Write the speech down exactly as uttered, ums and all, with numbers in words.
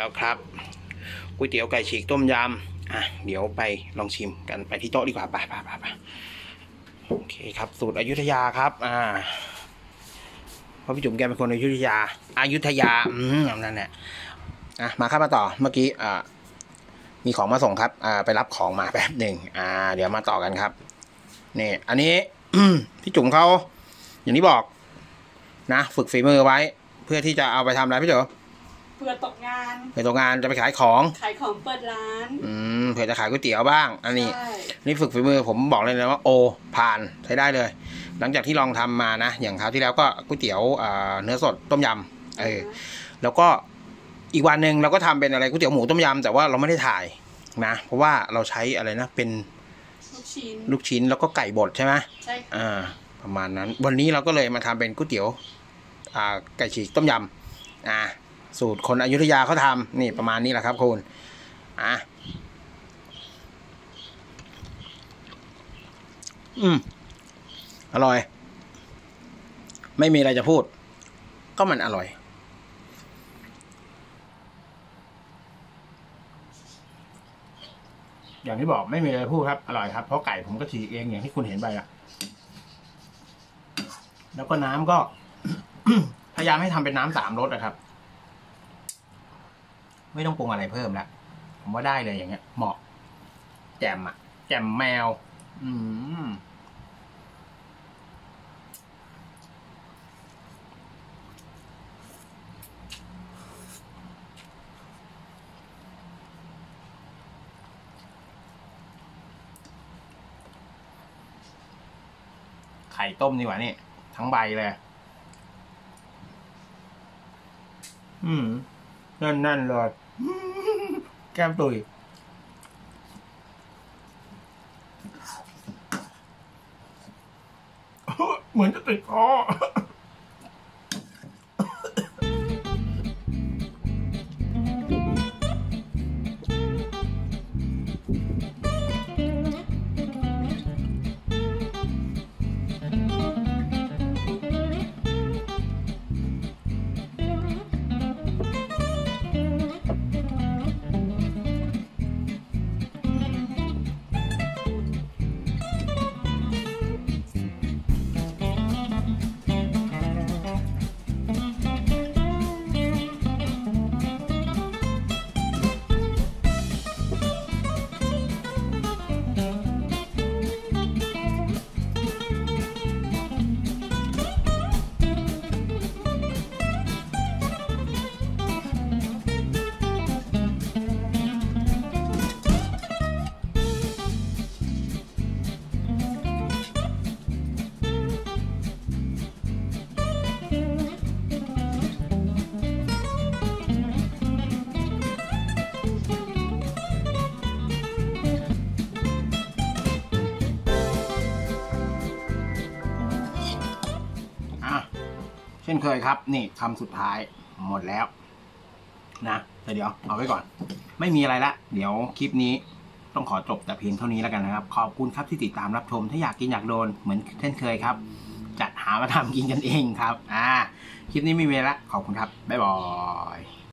แล้วครับก๋วยเตี๋ยวไก่ฉีกต้มยำอ่ะเดี๋ยวไปลองชิมกันไปที่โต๊ะดีกว่าไปไปไปไปโอเคครับสูตรอยุธยาครับอ่าเพราะพี่จุ๋มแกเป็นคนอยุธยาอยุธยาอืมนั่นแหละอ่ะมาครับมาต่อเมื่อกี้อ่ามีของมาส่งครับอ่าไปรับของมาแป๊บหนึ่งอ่าเดี๋ยวมาต่อกันครับนี่อันนี้ พี่จุ๋มเขาอย่างที่บอกนะฝึกฝีมือไว้เพื่อที่จะเอาไปทำอะไรพี่เจ๋อเผื่อตกงานเผื่อตกงานจะไปขายของขายของเปิดร้านอืมเผื่อจะขายก๋วยเตี๋ยวบ้างอันนี้นี่ฝึกฝีมือผมบอกเลยนะว่าโอผ่านใช้ได้เลยหลังจากที่ลองทำมานะอย่างคราวที่แล้วก็ก๋วยเตี๋ยวเนื้อสดต้มยำเออแล้วก็อีกวันหนึ่งเราก็ทำเป็นอะไรก๋วยเตี๋ยวหมูต้มยำแต่ว่าเราไม่ได้ถ่ายนะเพราะว่าเราใช้อะไรนะเป็นลูกชิ้นลูกชิ้นแล้วก็ไก่บดใช่ไหมใช่อ่าประมาณนั้นวันนี้เราก็เลยมาทำเป็นก๋วยเตี๋ยวอ่าไก่ฉีกต้มยำอ่าสูตรคนอยุธยาเขาทำนี่ประมาณนี้แหละครับคุณอ่ะอืมอร่อยไม่มีอะไรจะพูดก็มันอร่อยอย่างที่บอกไม่มีอะไรพูดครับอร่อยครับเพราะไก่ผมก็ฉีกเองอย่างที่คุณเห็นไปอะแล้วก็น้ำก็ พยายามให้ทำเป็นน้ำสามรสนะครับไม่ต้องปรุงอะไรเพิ่มแล้วผมว่าได้เลยอย่างเงี้ยเหมาะแจ่มอะแจ่มแมวอืมไข่ต้มดีกว่านี่ทั้งใบเลยอืมนั่นนั่นเลยแก้มตุยเหมือนจะติดคอเช่นเคยครับนี่คำสุดท้ายหมดแล้วนะแต่เดี๋ยวเอาไว้ก่อนไม่มีอะไรละเดี๋ยวคลิปนี้ต้องขอจบแต่เพียงเท่านี้แล้วกันนะครับขอบคุณครับที่ติดตามรับชมถ้าอยากกินอยากโดนเหมือนเช่นเคยครับจัดหามาทำกินกันเองครับอ่าคลิปนี้ไม่มีละขอบคุณครับบ๊ายบาย